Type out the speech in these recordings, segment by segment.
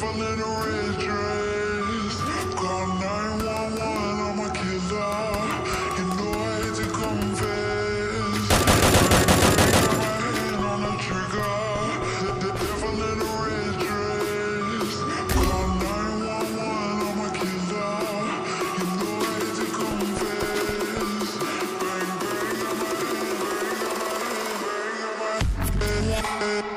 devil in a red dress. Call 911, I'm a killer. You know I hate to confess. Got my hand on the trigger. The devil in a red dress. Call 911, I'm a killer. You know I hate to confess. Bang, bang, got my hand, bang, got my hand.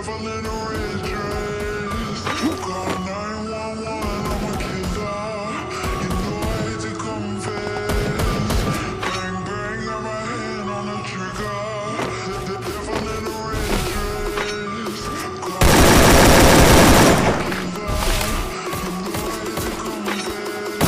devil in a red dress. Call 911, I'm a killer. You know I hate to confess. Bang, bang, got my hand on the trigger. The devil in a red dress. Call 911, I'm a killer. You know I hate to confess.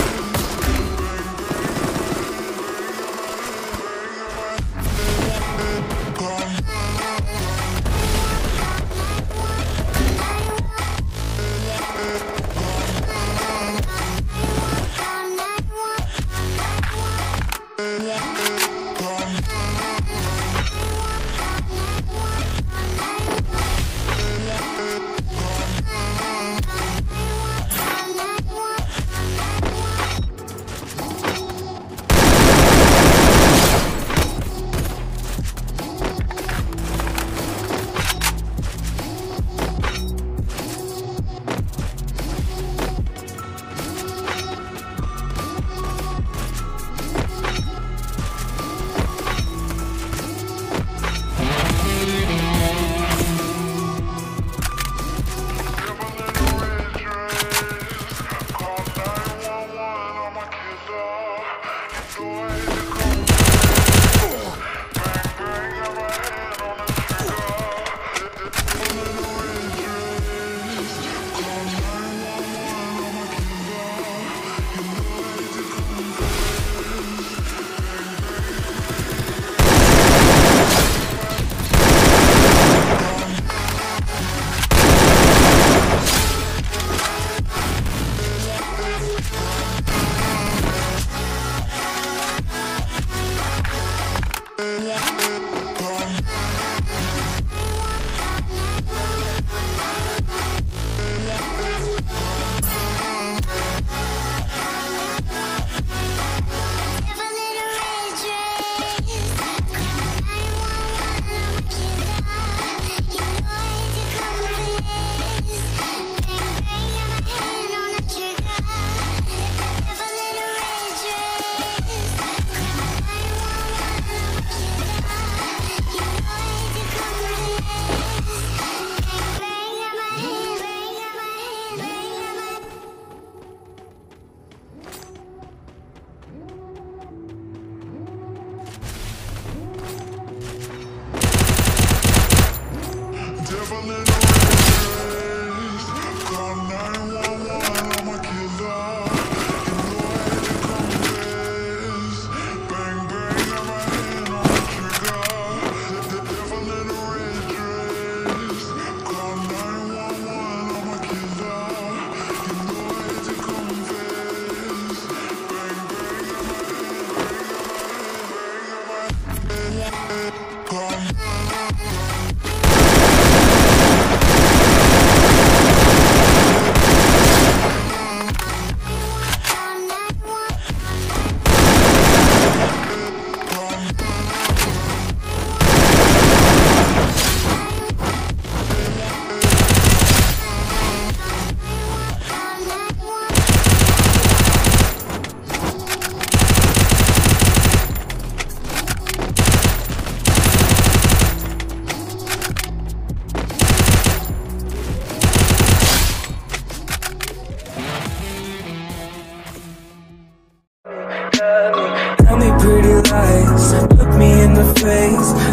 Tell me pretty lies, look me in the face.